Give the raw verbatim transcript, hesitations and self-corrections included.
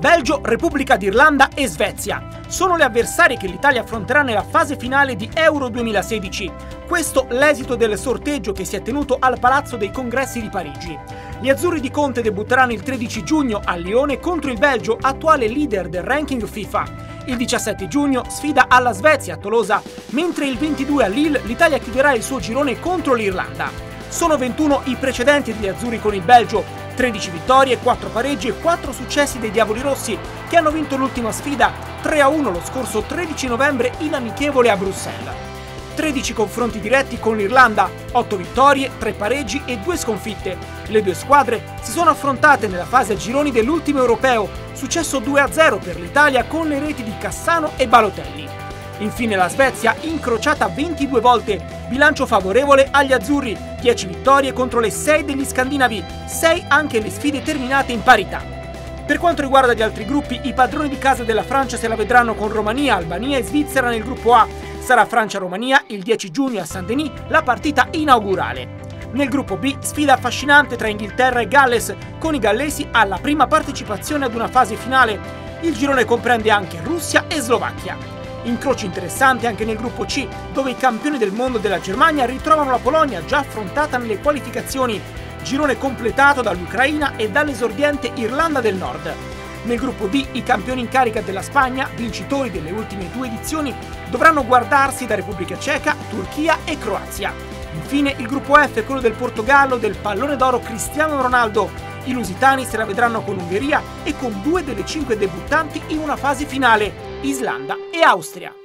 Belgio, Repubblica d'Irlanda e Svezia. Sono le avversarie che l'Italia affronterà nella fase finale di Euro duemilasedici. Questo l'esito del sorteggio che si è tenuto al Palazzo dei Congressi di Parigi. Gli azzurri di Conte debutteranno il tredici giugno a Lione contro il Belgio, attuale leader del ranking FIFA. Il diciassette giugno sfida alla Svezia a Tolosa, mentre il ventidue a Lille l'Italia chiuderà il suo girone contro l'Irlanda. Sono ventuno i precedenti degli azzurri con il Belgio, tredici vittorie, quattro pareggi e quattro successi dei Diavoli Rossi, che hanno vinto l'ultima sfida tre a uno lo scorso tredici novembre in amichevole a Bruxelles. tredici confronti diretti con l'Irlanda, otto vittorie, tre pareggi e due sconfitte. Le due squadre si sono affrontate nella fase a gironi dell'ultimo europeo, successo due a zero per l'Italia con le reti di Cassano e Balotelli. Infine la Svezia, incrociata ventidue volte, bilancio favorevole agli azzurri, dieci vittorie contro le sei degli scandinavi, sei anche le sfide terminate in parità. Per quanto riguarda gli altri gruppi, i padroni di casa della Francia se la vedranno con Romania, Albania e Svizzera nel gruppo A. Sarà Francia-Romania il dieci giugno a Saint-Denis la partita inaugurale. Nel gruppo B, sfida affascinante tra Inghilterra e Galles, con i gallesi alla prima partecipazione ad una fase finale. Il girone comprende anche Russia e Slovacchia. Incroci interessanti anche nel gruppo C, dove i campioni del mondo della Germania ritrovano la Polonia già affrontata nelle qualificazioni, girone completato dall'Ucraina e dall'esordiente Irlanda del Nord. Nel gruppo D i campioni in carica della Spagna, vincitori delle ultime due edizioni, dovranno guardarsi da Repubblica Ceca, Turchia e Croazia. Infine il gruppo F è quello del Portogallo del pallone d'oro Cristiano Ronaldo. I lusitani se la vedranno con Ungheria e con due delle cinque debuttanti in una fase finale, Islanda e Austria.